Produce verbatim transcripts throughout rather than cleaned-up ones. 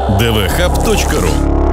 дэ вэ хаб точка ру.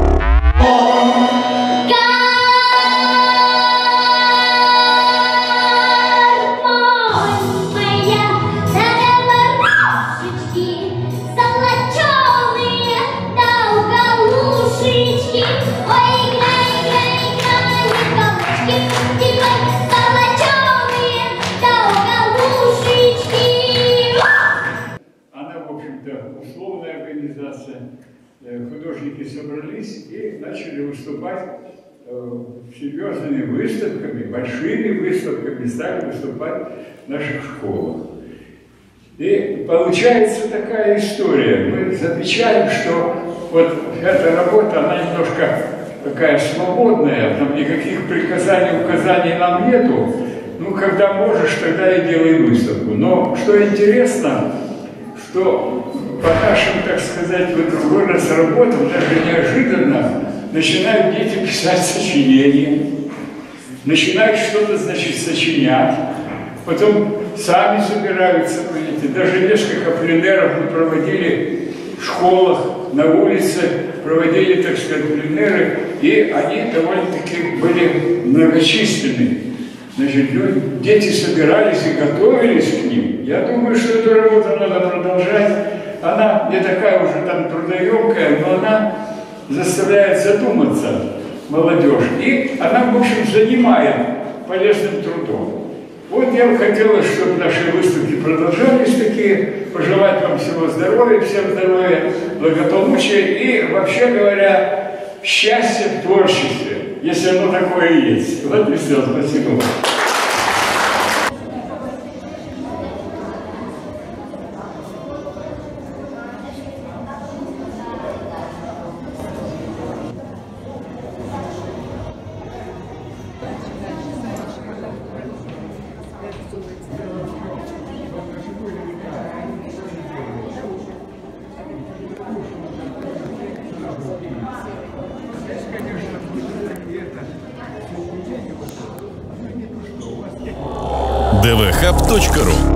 Условная организация. Художники собрались и начали выступать серьезными выставками, большими выставками, стали выступать в наших школах. И получается такая история. Мы замечаем, что вот эта работа, она немножко такая свободная, там никаких приказаний, указаний нам нету. Ну, когда можешь, тогда и делай выставку. Но что интересно, что по нашим, так сказать, вот другой раз работам, даже неожиданно, начинают дети писать сочинения, начинают что-то, значит, сочинять, потом сами собираются, видите, даже несколько пленеров мы проводили в школах, на улице, проводили, так сказать, пленеры, и они довольно-таки были многочисленны. Значит, люди, дети собирались и готовились к ним. Я думаю, что эту работу надо продолжать. Она не такая уже там трудоемкая, но она заставляет задуматься молодежь. И она, в общем, занимает полезным трудом. Вот я бы хотела, чтобы наши выставки продолжались такие. Пожелать вам всего здоровья, всем здоровья, благополучия и, вообще говоря, счастья в творчестве, если оно такое есть. Вот и все. Спасибо вам. дэ вэ хаб точка ру.